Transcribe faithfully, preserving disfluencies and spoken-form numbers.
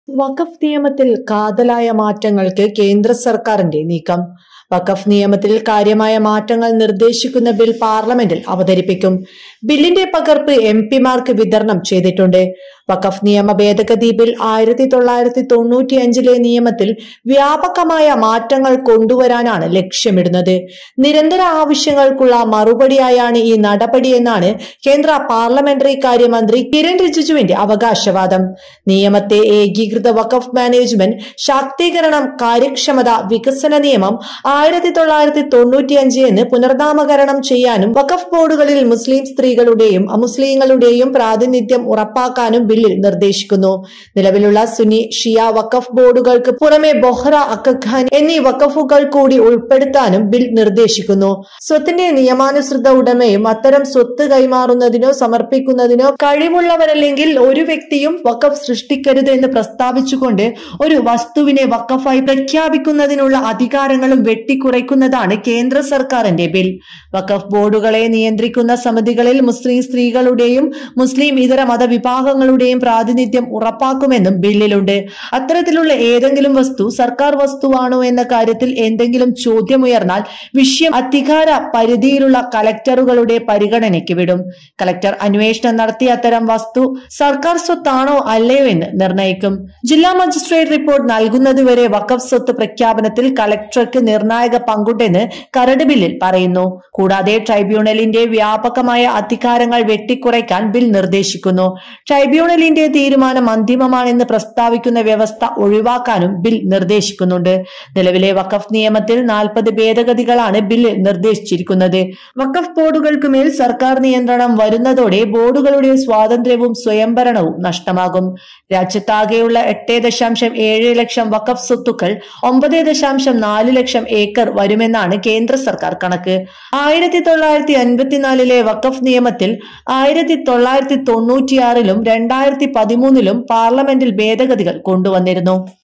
വഖഫ് നിയമത്തിൽ കാതലായ മാറ്റങ്ങൾക്ക് കേന്ദ്ര സർക്കാരിന്റെ നീക്കം. വഖഫ് നിയമത്തിൽ കാര്യമായ മാറ്റങ്ങൾ നിർദ്ദേശിക്കുന്ന ബിൽ പാർലമെന്റിൽ അവതരിപ്പിക്കും. ബില്ലിന്റെ പകർപ്പ് എം പിമാർക്ക് വിതരണം ചെയ്തിട്ടുണ്ട്. വഖഫ് നിയമ ഭേദഗതി ബിൽ ആയിരത്തി തൊള്ളായിരത്തി തൊണ്ണൂറ്റി അഞ്ചിലെ നിയമത്തിൽ വ്യാപകമായ മാറ്റങ്ങൾ കൊണ്ടുവരാനാണ് ലക്ഷ്യമിടുന്നത്. നിരന്തര ആവശ്യങ്ങൾക്കുള്ള മറുപടിയായാണ് ഈ നടപടിയെന്നാണ് കേന്ദ്ര പാർലമെന്ററി കാര്യമന്ത്രി കിരൺ റിജിജുവിന്റെ അവകാശവാദം. നിയമത്തെ ഏകീകൃത വഖഫ് മാനേജ്മെന്റ് ശാക്തീകരണം കാര്യക്ഷമത വികസന നിയമം ആയിരത്തി തൊള്ളായിരത്തി തൊണ്ണൂറ്റി അഞ്ച് എന്ന് പുനർനാമകരണം ചെയ്യാനും വഖഫ് ബോർഡുകളിൽ മുസ്ലിം സ്ത്രീകളുടെയും അമുസ്ലിങ്ങളുടെയും പ്രാതിനിധ്യം ഉറപ്പാക്കാനും ബില്ലിൽ നിർദ്ദേശിക്കുന്നു. നിലവിലുള്ള സുന്നി ഷിയ വഖഫ് ബോർഡുകൾക്ക് പുറമെ ബൊഹ്റ അക്കഖാൻ എന്നീ വഖഫുകൾ കൂടി ഉൾപ്പെടുത്താനും ബിൽ നിർദ്ദേശിക്കുന്നു. സ്വത്തിന്റെ നിയമാനുസൃത ഉടമയും അത്തരം സ്വത്ത് കൈമാറുന്നതിനോ സമർപ്പിക്കുന്നതിനോ കഴിവുള്ളവരല്ലെങ്കിൽ ഒരു വ്യക്തിയും വഖഫ് സൃഷ്ടിക്കരുത് എന്ന് പ്രസ്താവിച്ചുകൊണ്ട് ഒരു വസ്തുവിനെ വഖഫായി പ്രഖ്യാപിക്കുന്നതിനുള്ള അധികാരങ്ങളും വെട്ടിക്കുറയ്ക്കുന്നതാണ് കേന്ദ്ര സർക്കാരിന്റെ ബിൽ. വഖഫ് ബോർഡുകളെ നിയന്ത്രിക്കുന്ന സമിതികളിൽ മുസ്ലിം സ്ത്രീകളുടെയും മുസ്ലിം ഇതര മതവിഭാഗങ്ങളുടെയും പ്രാതിനിധ്യം ഉറപ്പാക്കുമെന്നും ബില്ലിലുണ്ട്. അത്തരത്തിലുള്ള ഏതെങ്കിലും വസ്തു സർക്കാർ വസ്തുവാണോ എന്ന കാര്യത്തിൽ എന്തെങ്കിലും ചോദ്യമുയർന്നാൽ വിഷയം അധികാര പരിധിയിലുള്ള കലക്ടറുകളുടെ പരിഗണനയ്ക്ക് വിടും. കലക്ടർ അന്വേഷണം നടത്തി അത്തരം വസ്തു സർക്കാർ സ്വത്താണോ അല്ലയോ എന്ന് നിർണയിക്കും. ജില്ലാ മജിസ്ട്രേറ്റ് റിപ്പോർട്ട് നൽകുന്നതുവരെ വഖഫ് സ്വത്ത് പ്രഖ്യാപനത്തിൽ കലക്ടർക്ക് നിർണായക പങ്കുണ്ടെന്ന് കരട് ബില്ലിൽ പറയുന്നു. കൂടാതെ ട്രൈബ്യൂണലിന്റെ വ്യാപകമായ അധികാരങ്ങൾ വെട്ടിക്കുറയ്ക്കാൻ ബിൽ നിർദ്ദേശിക്കുന്നു. ട്രൈബ്യൂണലിന്റെ തീരുമാനം അന്തിമമാണെന്ന് പ്രസ്താവിക്കുന്ന വ്യവസ്ഥ ഒഴിവാക്കാനും ബിൽ നിർദ്ദേശിക്കുന്നുണ്ട്. നിലവിലെ വഖഫ് നിയമത്തിൽ നാൽപ്പത് ഭേദഗതികളാണ് ബില്ലിൽ നിർദ്ദേശിച്ചിരിക്കുന്നത്. വഖഫ് ബോർഡുകൾക്കുമേൽ സർക്കാർ നിയന്ത്രണം വരുന്നതോടെ ബോർഡുകളുടെ സ്വാതന്ത്ര്യവും സ്വയംഭരണവും നഷ്ടമാകും. രാജ്യത്താകെയുള്ള എട്ട് ദശാംശം ഏഴ് ലക്ഷം വഖഫ് സ്വത്തുക്കൾ ഒമ്പത് ദശാംശം നാല് ലക്ഷം ഏക്കർ വരുമെന്നാണ് കേന്ദ്ര സർക്കാർ കണക്ക്. ആയിരത്തി തൊള്ളായിരത്തി അൻപത്തിനാലിലെ വഖഫ് നിയമത്തിൽ ആയിരത്തി തൊള്ളായിരത്തി തൊണ്ണൂറ്റിയാറിലും രണ്ടായിരത്തി പതിമൂന്നിലും പാർലമെന്റിൽ ഭേദഗതികൾ കൊണ്ടുവന്നിരുന്നു.